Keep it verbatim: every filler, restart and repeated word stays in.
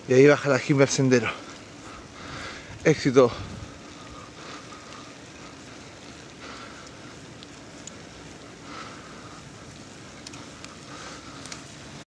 Y ahí baja la Jimbe al sendero. Éxito.